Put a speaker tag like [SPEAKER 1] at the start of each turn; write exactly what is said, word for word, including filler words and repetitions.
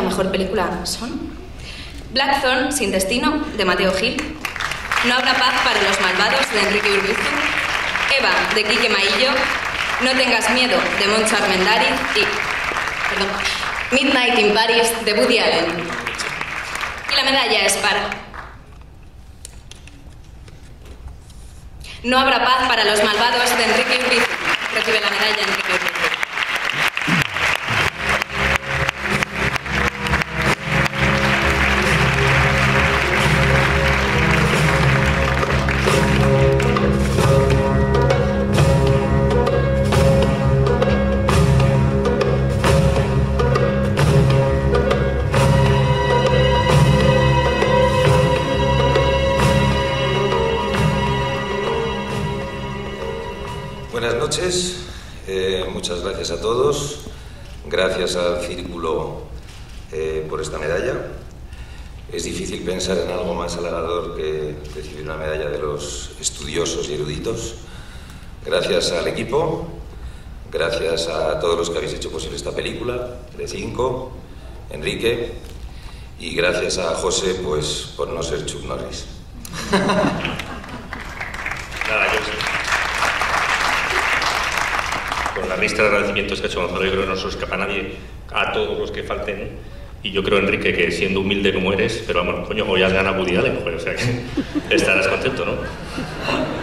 [SPEAKER 1] mejor película son Blackthorn, Sin Destino, de Mateo Gil, No habrá paz para los malvados, de Enrique Urbizu, Eva, de Quique Maillo, No tengas miedo, de Montse Armendariz y perdón, Midnight in Paris, de Woody Allen. Y la medalla es para No habrá paz para los malvados, de Enrique Urbizu. Recibe la medalla Enrique Urbizu.
[SPEAKER 2] Buenas noches, eh, muchas gracias a todos, gracias al Círculo eh, por esta medalla. Es difícil pensar en algo más halagador que recibir una medalla de los estudiosos y eruditos. Gracias al equipo, gracias a todos los que habéis hecho posible esta película, Telecinco, Enrique, y gracias a José, pues, por no ser Chuck Norris.
[SPEAKER 3] Nada, yo con la lista de agradecimientos que ha hecho Gonzalo, yo creo que no se escapa a nadie, a todos los que falten. Y yo creo, Enrique, que siendo humilde como eres, pero vamos, coño, hoy has ganado Woody Allen, pues, o sea que estarás contento, ¿no?